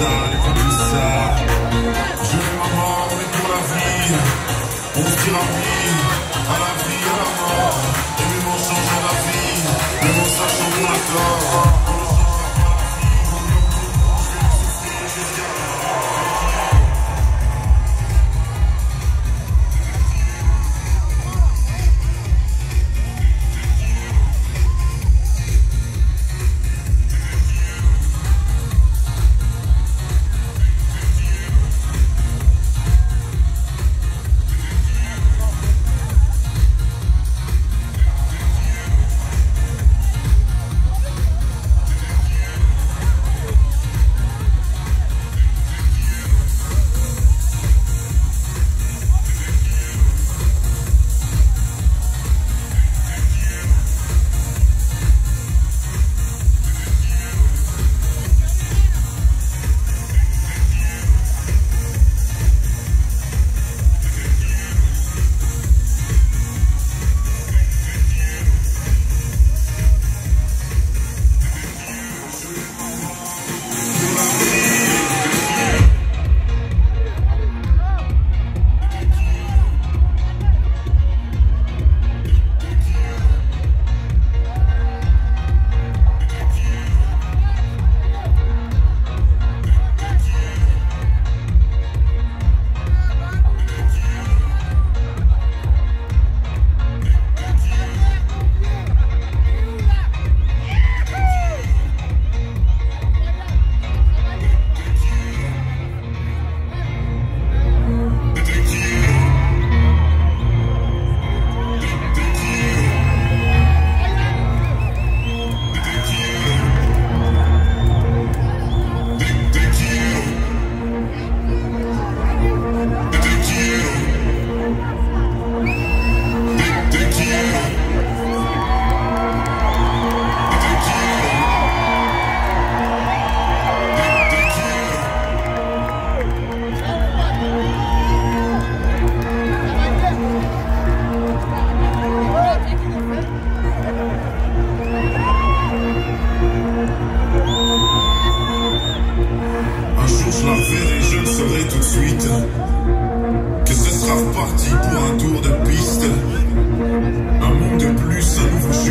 Je vais ma mort, mais pour la vie, on se dira oui, à la vie, à la mort. Et mes mots changent la vie, mes mots ça change mon accord. Je la reverrai, je le saurai tout de suite que ce sera reparti pour un tour de piste. Un monde de plus, un nouveau